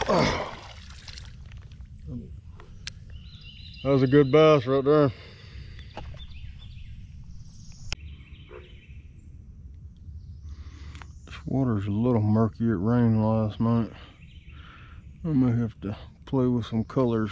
That was a good bass right there. This water's a little murky. It rained last night. I may have to play with some colors.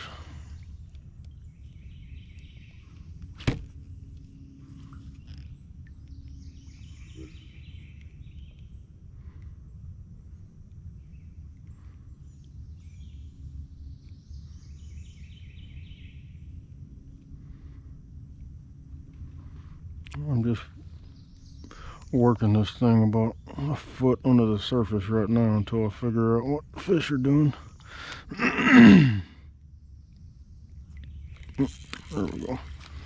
I'm just working this thing about a foot under the surface right now until I figure out what the fish are doing. There we go.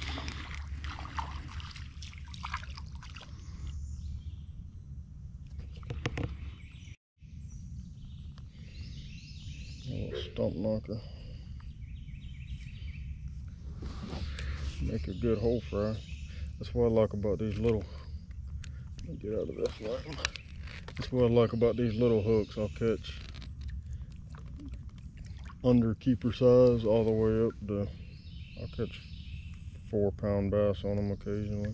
A little stump knocker. Make a good hole fry. That's what I like about these little, let me get out of this line. That's what I like about these little hooks. I'll catch under keeper size all the way up to, I'll catch 4-pound bass on them occasionally.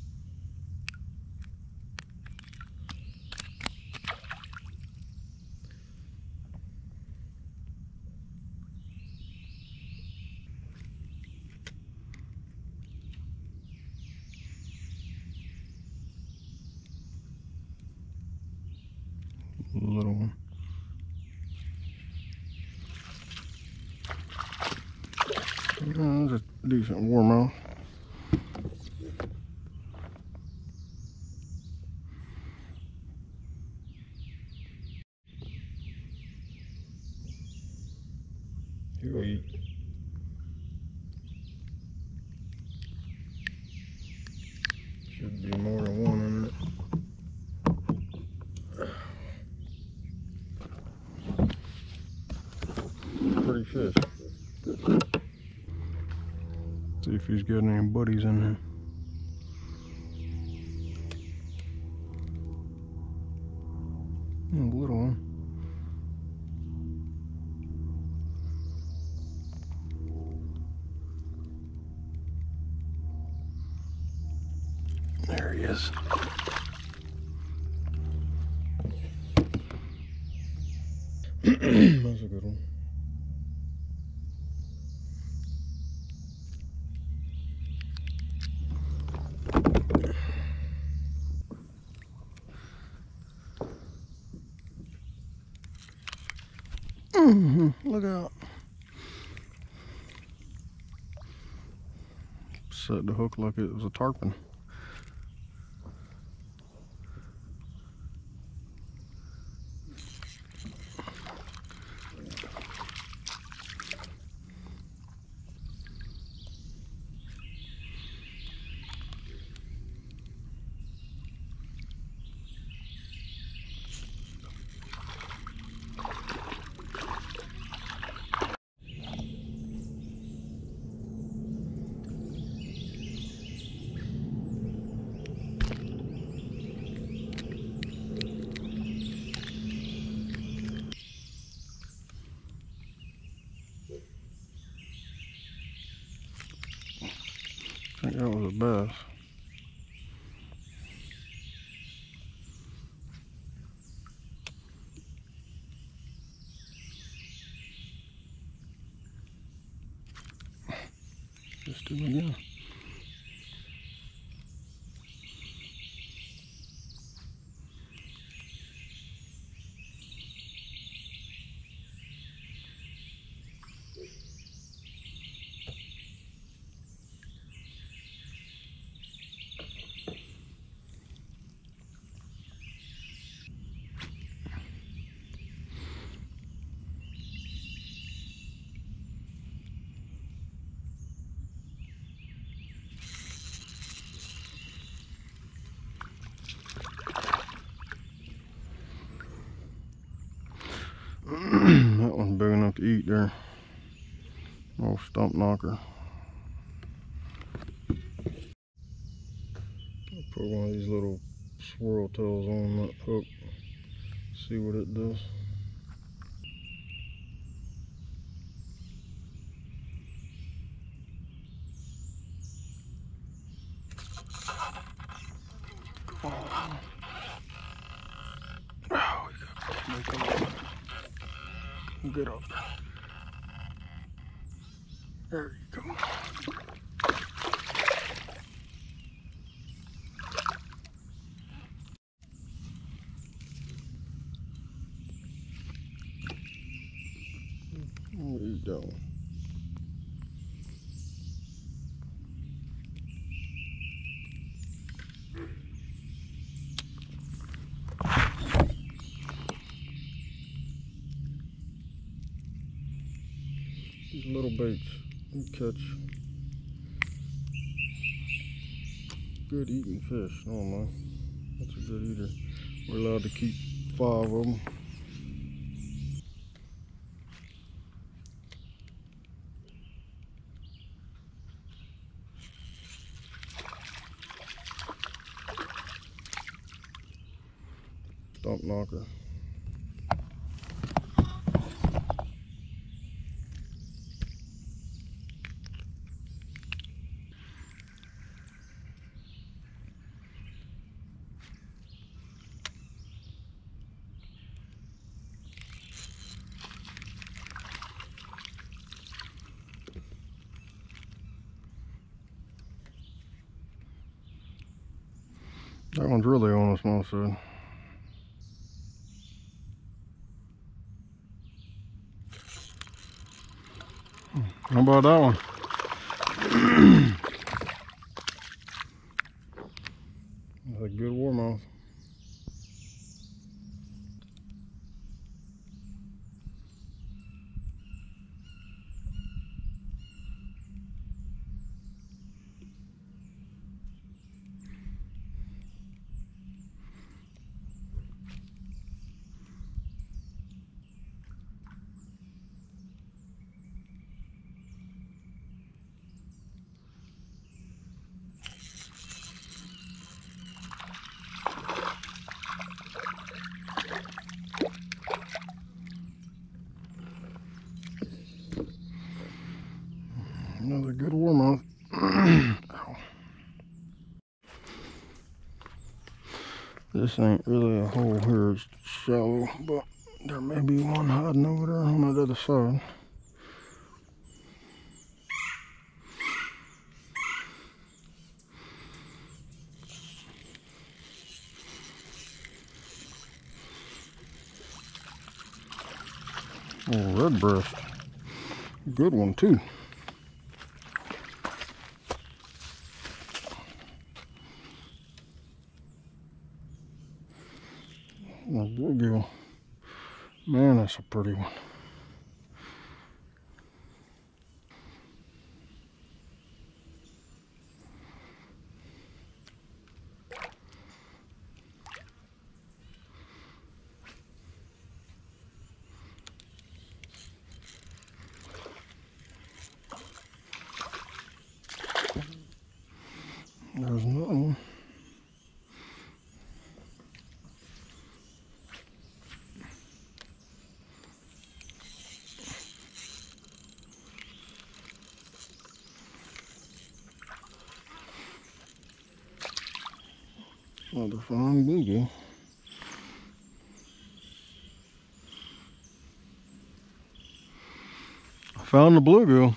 Little one. That's a decent warmouth. He'll eat. Should be more than one in it. Pretty fish. See if he's got any buddies in here. A little one. There he is. That's a good one. Look out. Set the hook like it was a tarpon. I think that was a bass. Just do it again. That one's big enough to eat there. Little stump knocker. I'll put one of these little swirl tails on that hook. See what it does. Get up. There you go. There you go. These little baits you catch good eating fish normally. That's a good eater. We're allowed to keep 5 of them. Stump knocker. That one's really on the small side. How about that one? That's a good warmouth. Another good warmouth. This ain't really a hole here, it's shallow, but there may be one hiding over there on that other side. Oh, red breast. Good one too. A bluegill. Man, that's a pretty one. There's another one. Another fine bluegill. I found the bluegill.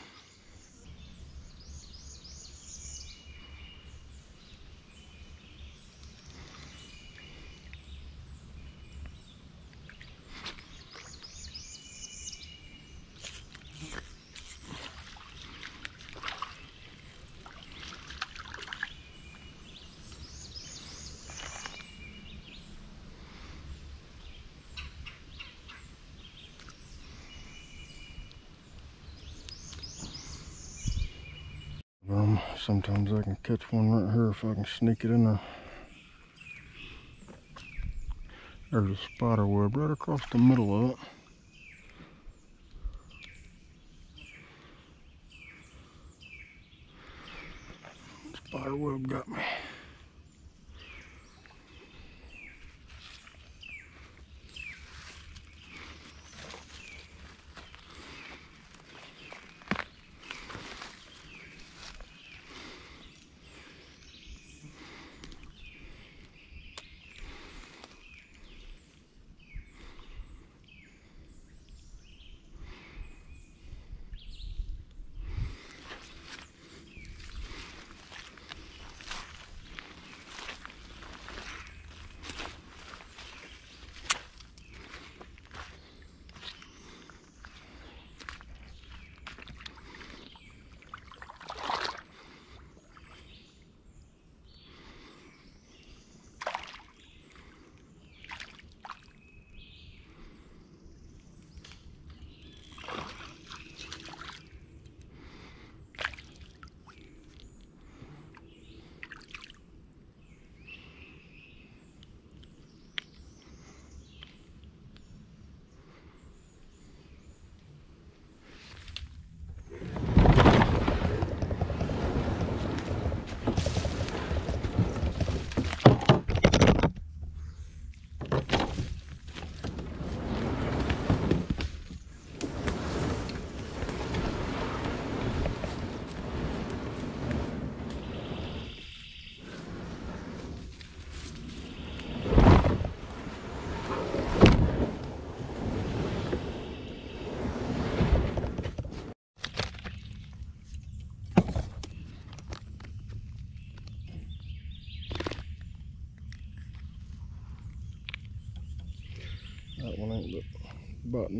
Sometimes I can catch one right here if I can sneak it in there. There's a spider web right across the middle of it. Spider web got me.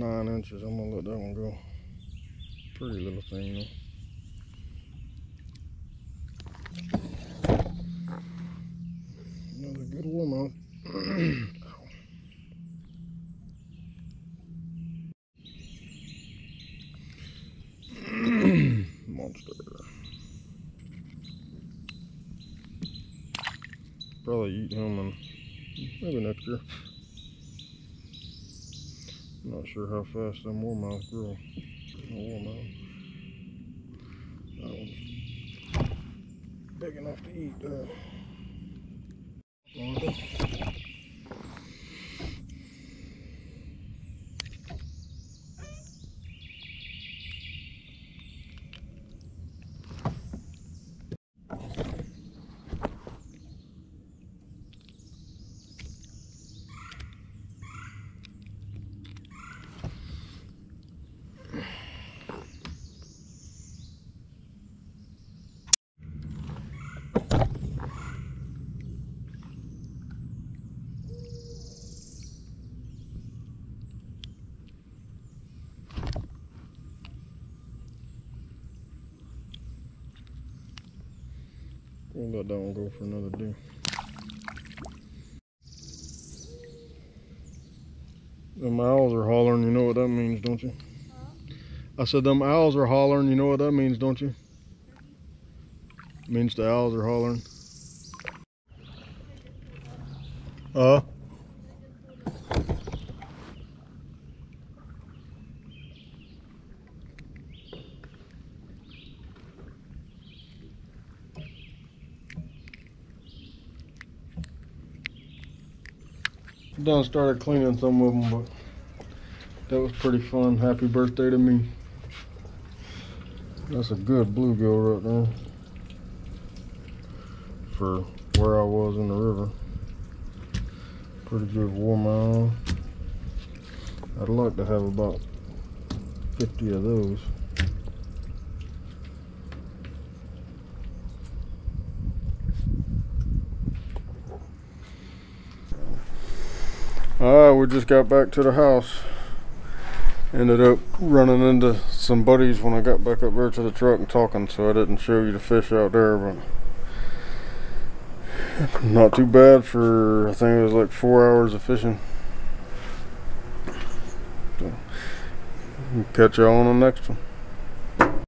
9 inches. I'm gonna let that one go. Pretty little thing though. Another good warmouth. Monster. Probably eat him and maybe next year. I'm not sure how fast them warmouths grow. Warmouth. That one's big enough to eat. We'll let that one go for another day. Them owls are hollering, you know what that means, don't you? Huh? I said them owls are hollering, you know what that means, don't you? It means the owls are hollering. Done started cleaning some of them, but that was pretty fun. Happy birthday to me. That's a good bluegill right there for where I was in the river. Pretty good warmouth. I'd like to have about 50 of those. Alright, we just got back to the house. Ended up running into some buddies when I got back up there to the truck and talking, so I didn't show you the fish out there, but not too bad for, I think it was like 4 hours of fishing. So, catch y'all on the next one.